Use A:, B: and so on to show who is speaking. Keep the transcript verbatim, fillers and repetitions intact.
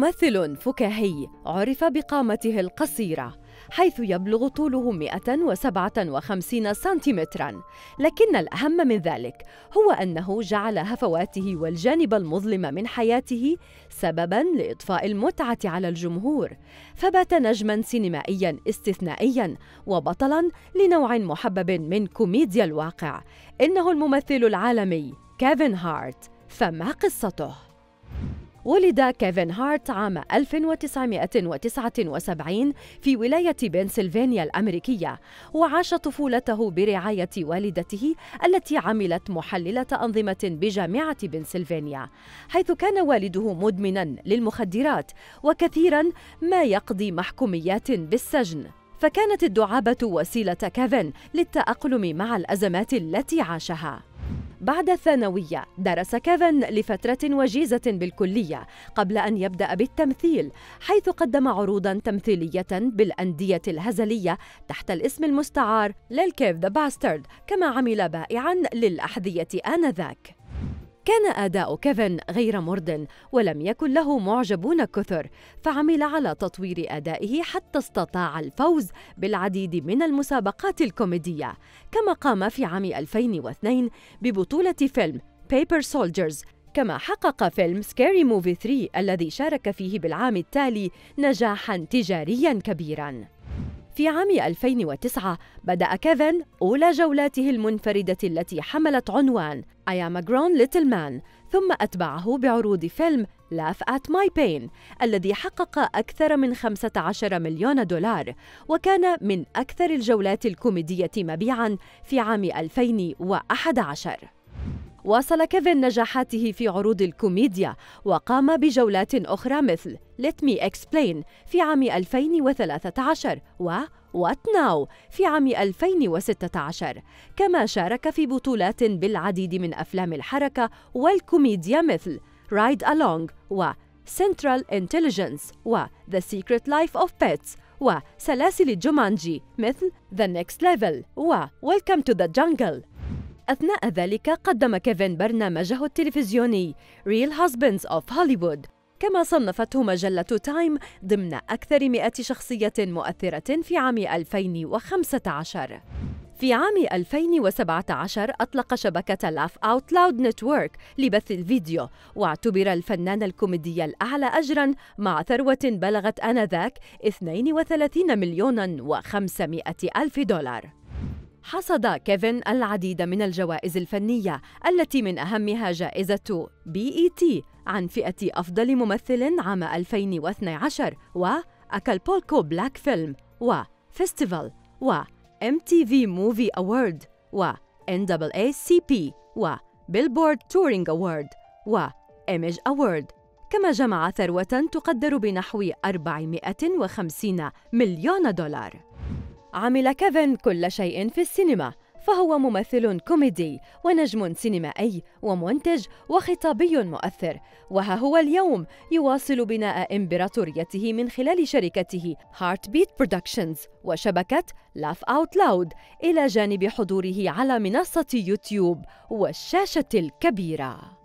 A: ممثل فكاهي عرف بقامته القصيرة، حيث يبلغ طوله مئة وسبعة وخمسين سنتيمتراً، لكن الأهم من ذلك هو أنه جعل هفواته والجانب المظلم من حياته سبباً لإضفاء المتعة على الجمهور، فبات نجماً سينمائياً استثنائياً وبطلاً لنوع محبب من كوميديا الواقع. إنه الممثل العالمي كيفن هارت. فما قصته؟ ولد كيفن هارت عام ألف وتسعمئة وتسعة وسبعين في ولاية بنسلفانيا الأمريكية، وعاش طفولته برعاية والدته التي عملت محللة أنظمة بجامعة بنسلفانيا، حيث كان والده مدمناً للمخدرات وكثيراً ما يقضي محكوميات بالسجن. فكانت الدعابة وسيلة كيفن للتأقلم مع الأزمات التي عاشها. بعد الثانوية درس كيفن لفترة وجيزة بالكلية قبل أن يبدأ بالتمثيل، حيث قدم عروضاً تمثيلية بالأندية الهزلية تحت الاسم المستعار للكيف ذا باسترد، كما عمل بائعاً للأحذية آنذاك. كان أداء كيفن غير مرضٍ ولم يكن له معجبون كثر، فعمل على تطوير أدائه حتى استطاع الفوز بالعديد من المسابقات الكوميدية، كما قام في عام ألفين واثنين ببطولة فيلم Paper Soldiers، كما حقق فيلم Scary Movie ثري الذي شارك فيه بالعام التالي نجاحاً تجارياً كبيراً. في عام ألفين وتسعة بدأ كيفن أولى جولاته المنفردة التي حملت عنوان I am a grown little man، ثم أتبعه بعروض فيلم Laugh at my pain الذي حقق أكثر من خمسة عشر مليون دولار، وكان من أكثر الجولات الكوميدية مبيعاً في عام ألفين وأحد عشر. واصل كيفن نجاحاته في عروض الكوميديا وقام بجولات أخرى مثل Let me explain في عام ألفين وثلاثة عشر و What now في عام ألفين وستة عشر، كما شارك في بطولات بالعديد من أفلام الحركة والكوميديا مثل Ride Along و Central Intelligence و The Secret Life of Pets وسلاسل جومانجي مثل The Next Level و Welcome to the Jungle. أثناء ذلك قدم كيفن برنامجه التلفزيوني Real Husbands of Hollywood، كما صنفته مجلة تايم ضمن أكثر مئة شخصية مؤثرة في عام ألفين وخمسة عشر. في عام ألفين وسبعة عشر أطلق شبكة Laugh Out Loud Network لبث الفيديو، واعتبر الفنان الكوميدي الأعلى أجراً مع ثروة بلغت آنذاك اثنين وثلاثين مليوناً وخمسمئة ألف دولار. حصد كيفن العديد من الجوائز الفنية التي من أهمها جائزة بي إي تي عن فئة أفضل ممثل عام ألفين واثني عشر وأكالبولكو بلاك فيلم وفيستيفال وإم تي في موفي أوارد وإن دبل إيه سي بي وبيلبورد تورينج أوارد وإيميج أوارد، كما جمع ثروة تقدر بنحو أربعمئة وخمسين مليون دولار. عمل كيفن كل شيء في السينما، فهو ممثل كوميدي ونجم سينمائي ومنتج وخطابي مؤثر، وها هو اليوم يواصل بناء إمبراطوريته من خلال شركته Heartbeat Productions وشبكة Laugh Out Loud، إلى جانب حضوره على منصة يوتيوب والشاشة الكبيرة.